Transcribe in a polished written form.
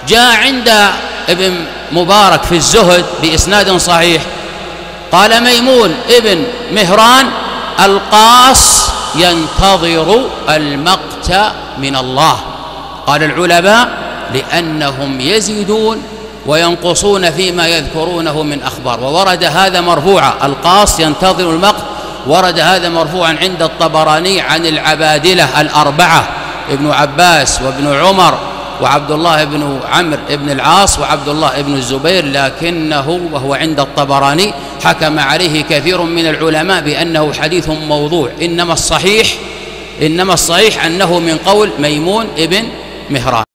جاء عند ابن مبارك في الزهد بإسناد صحيح قال ميمون ابن مهران القاص ينتظر المقت من الله. قال العلماء لأنهم يزيدون وينقصون فيما يذكرونه من أخبار، وورد هذا مرفوعا القاص ينتظر المقت، ورد هذا مرفوعا عند الطبراني عن العبادلة الأربعة ابن عباس وابن عمر وعبد الله بن عمرو بن العاص وعبد الله بن الزبير، لكنه وهو عند الطبراني حكم عليه كثير من العلماء بأنه حديث موضوع، إنما الصحيح أنه من قول ميمون ابن مهران.